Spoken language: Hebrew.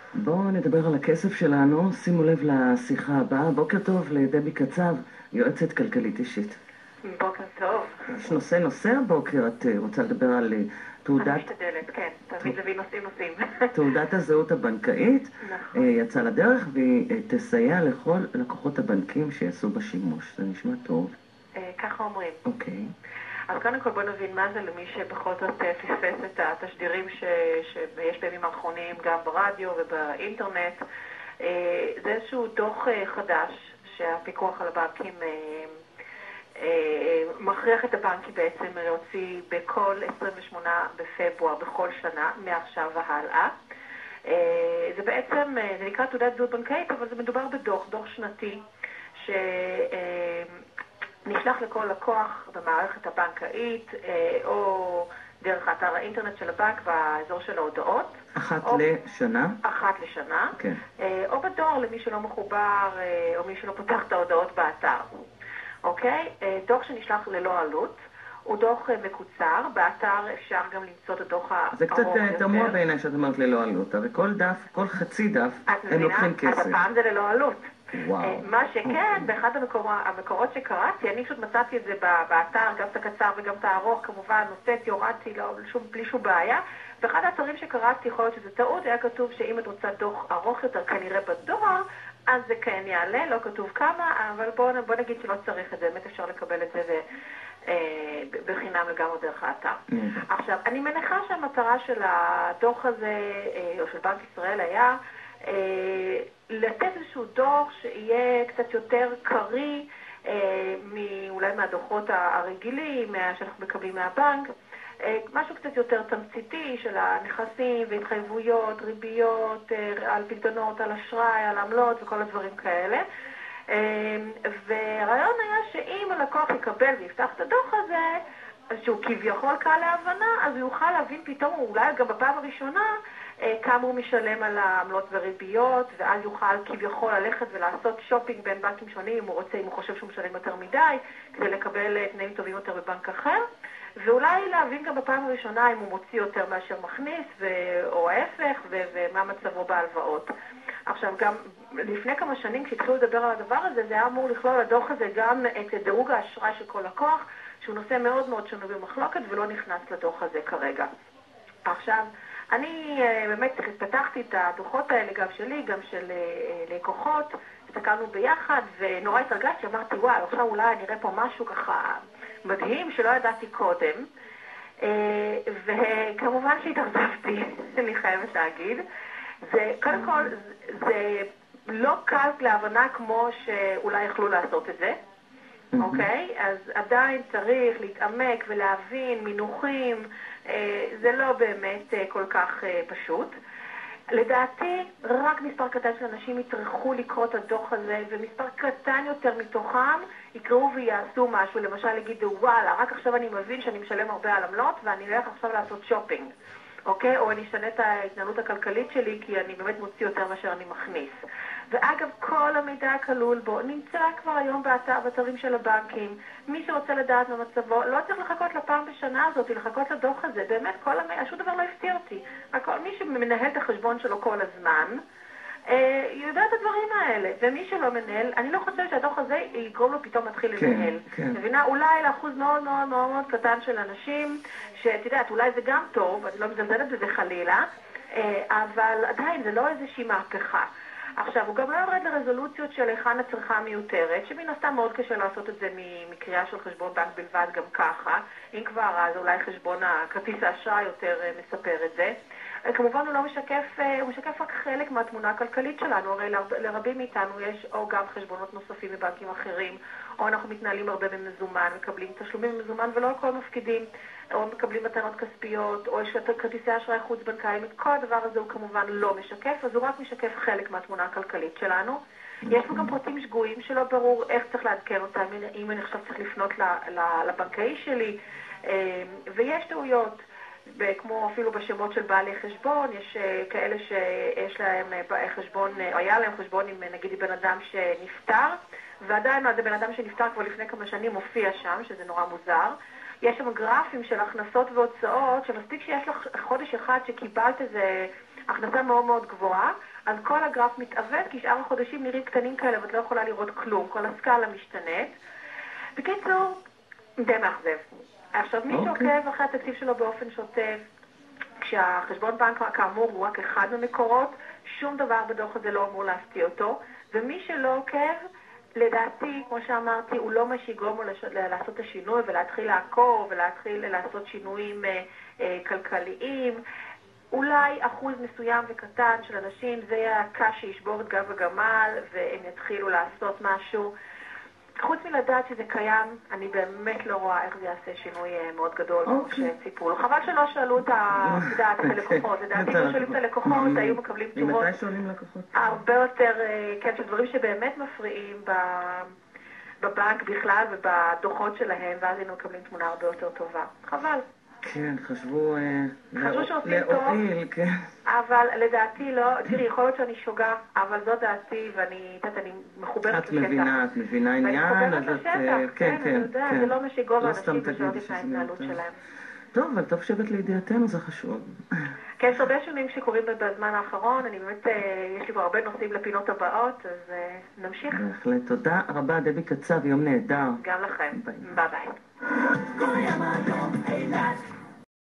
בואו נדבר על הכסף שלנו, שימו לב לשיחה הבאה. בוקר טוב לדבי קצב, יועצת כלכלית אישית. בוקר טוב. יש נושא הבוקר, את רוצה לדבר על אני תעודת, משתדלת, כן. תמיד להביא נושאים. תעודת הזהות הבנקאית. נכון. יצאה לדרך והיא תסייע לכל לקוחות הבנקים שיעשו בה שימוש. זה נשמע טוב. ככה אומרים. אוקיי. אז קודם כל בוא נבין מה זה למי שבכל זאת פספס את התשדירים שיש בימים האחרונים גם ברדיו ובאינטרנט. זה איזשהו דוח חדש שהפיקוח על הבנקים מכריח את הבנקים בעצם להוציא בכל 28 בפברואר בכל שנה, מעכשיו והלאה. זה בעצם, זה נקרא תעודת זהות בנקאית, אבל זה מדובר דוח שנתי שנשלח לכל לקוח במערכת הבנקאית או דרך אתר האינטרנט של הבנק באזור של ההודעות. אחת לשנה? אחת לשנה. כן. או בדואר למי שלא מחובר או מי שלא פותח את ההודעות באתר. אוקיי? דוח שנשלח ללא עלות. הוא דוח מקוצר, באתר אפשר גם למצוא את הדוח הארוך זה קצת יותר. תמוה בעיניי שאת אומרת ללא עלות, הרי כל דף, כל חצי דף, הם לוקחים כסף. אז הפעם זה ללא עלות. וואו. מה שכן, באחד המקורות שקראתי, אני פשוט מצאתי את זה באתר, גם את הקצר וגם את הארוך, כמובן, נושאתי, הורדתי, בלי שום בעיה. באחד האתרים שקראתי, יכול להיות שזה טעות, היה כתוב שאם את רוצה דוח ארוך יותר, כנראה בדואר, אז זה כן יעלה, לא כתוב כמה, אבל בוא נגיד שלא צריך את זה, באמת אפשר לקבל את זה בחינם לגמרי דרך האתר. עכשיו, אני מניחה שהמטרה של הדוח הזה, או של בנק ישראל, היה לתת איזשהו דוח שיהיה קצת יותר קרי, אולי מהדוחות הרגילים, שאנחנו מקבלים מהבנק, משהו קצת יותר תמציתי של הנכסים והתחייבויות, ריביות, על פקדונות, על אשראי, על עמלות וכל הדברים כאלה. והרעיון היה שאם הלקוח יקבל ויפתח את הדוח הזה, שהוא כביכול קל להבנה, אז הוא יוכל להבין פתאום, אולי גם בפעם הראשונה, כמה הוא משלם על העמלות וריביות, ואז יוכל כביכול ללכת ולעשות שופינג בין בנקים שונים, אם הוא חושב שהוא משלם יותר מדי, כדי לקבל תנאים טובים יותר בבנק אחר. ואולי להבין גם בפעם הראשונה אם הוא מוציא יותר מאשר מכניס, או ההפך, ומה מצבו בהלוואות. עכשיו, גם לפני כמה שנים כשהתחילו לדבר על הדבר הזה, זה היה אמור לכלול לדוח הזה גם את דירוג האשראי של כל לקוח, שהוא נושא מאוד מאוד שנוי במחלוקת ולא נכנס לדוח הזה כרגע. עכשיו, אני באמת פתחתי את הדוחות האלה, גם שלי, גם של לקוחות, הסתכלנו ביחד ונורא התרגשתי, אמרתי, וואי, עכשיו אולי נראה פה משהו ככה מדהים שלא ידעתי קודם, וכמובן שהתאכזבתי, אני חייבת להגיד. קודם כל, זה לא קל להבנה כמו שאולי יכלו לעשות את זה, אוקיי? אז עדיין צריך להתעמק ולהבין מינוחים, זה לא באמת כל כך פשוט. לדעתי, רק מספר קטן של אנשים יטרחו לקרוא את הדוח הזה, ומספר קטן יותר מתוכם יקראו ויעשו משהו. למשל, יגידו, וואלה, רק עכשיו אני מבין שאני משלם הרבה על עמלות, ואני אלך עכשיו לעשות שופינג. אוקיי? או אני אשנה את ההתנהלות הכלכלית שלי, כי אני באמת מוציא יותר מאשר אני מכניס. ואגב, כל המידע הכלול בו נמצא כבר היום באתרים של הבנקים. מי שרוצה לדעת מה מצבו, לא צריך לחכות לפעם בשנה הזאת, לחכות לדוח הזה. באמת, שום דבר לא הפתיע אותי. מי שמנהל את החשבון שלו כל הזמן, יודע את הדברים האלה. ומי שלא מנהל, אני לא חושבת שהדוח הזה יגרום לו פתאום להתחיל לנהל. מבינה, אולי לאחוז מאוד מאוד מאוד מאוד קטן של אנשים, שאת יודעת, אולי זה גם טוב, אני לא מזלזלת בזה חלילה, אבל עדיין זה לא איזושהי מהפכה. עכשיו, הוא גם לא יורד לרזולוציות של היכן הצריכה מיותרת, שמן הסתם מאוד קשה לעשות את זה מקריאה של חשבון בנק בלבד גם ככה. אם כבר, אז אולי חשבון הכרטיס האשראי יותר מספר את זה. כמובן הוא לא הוא משקף רק חלק מהתמונה הכלכלית שלנו, הרי לרבים מאיתנו יש או גם חשבונות נוספים מבנקים אחרים, או אנחנו מתנהלים הרבה במזומן, מקבלים תשלומים במזומן ולא הכל מפקידים, או מקבלים מתנות כספיות, או יש כרטיסי אשראי חוץ בנקאיים, את כל הדבר הזה הוא כמובן לא משקף, אז הוא רק משקף חלק מהתמונה הכלכלית שלנו. יש לו גם פרטים שגויים שלא ברור איך צריך לעדכן אותם, אם אני עכשיו צריך לפנות לבנקאי שלי, ויש טעויות. כמו אפילו בשמות של בעלי חשבון, יש כאלה שיש להם חשבון, או היה להם חשבון עם נגיד בן אדם שנפטר, ועדיין זה בן אדם שנפטר כבר לפני כמה שנים מופיע שם, שזה נורא מוזר. יש שם גרפים של הכנסות והוצאות, שמספיק שיש לך חודש אחד שקיבלת איזה הכנסה מאוד מאוד גבוהה, אז כל הגרף מתעוות, כי שאר החודשים נראים קטנים כאלה, ואת לא יכולה לראות כלום, כל הסקאלה משתנית. בקיצור, די מאכזב. עכשיו, מי שעוקב אחרי התקציב שלו באופן שוטף, כשהחשבון בנק כאמור הוא רק אחד ממקורות, שום דבר בדוח הזה לא אמור להפתיע אותו, ומי שלא עוקב, לדעתי, כמו שאמרתי, הוא לא מה שיגרום לו לעשות את השינוי ולהתחיל לעקוב ולהתחיל לעשות שינויים כלכליים. אולי אחוז מסוים וקטן של אנשים, זה יהיה הקש שישבור את גב הגמל והם יתחילו לעשות משהו. חוץ מלדעת שזה קיים, אני באמת לא רואה איך זה יעשה שינוי מאוד גדול כמו שציפו לו. חבל שלא שאלו את הלקוחות. לדעתי לא שואלים את הלקוחות, היו מקבלים תשובות. ממתי שואלים לקוחות? הרבה יותר, כן, של דברים שבאמת מפריעים בבנק בכלל ובדוחות שלהם, ואז היינו מקבלים תמונה הרבה יותר טובה. חבל. כן, חשבו שעושים טוב, כן. אבל לדעתי לא, תראי, יכול להיות שאני שוגה, אבל זו דעתי, ואני מחוברת לשטח. את מבינה עניין, אז את... כן, אתה יודע, זה לא מה שיגרום לאנשים לשנות את ההתנהלות שלהם. טוב, אבל טוב שבאת לידיעתנו, זה חשוב. כן, יש הרבה שונים שקורים בזמן האחרון, אני באמת, יש לי כבר הרבה נושאים לפינות הבאות, אז נמשיך. בהחלט, תודה רבה, דבי קצב, יום נהדר. גם לכם, ביי ביי.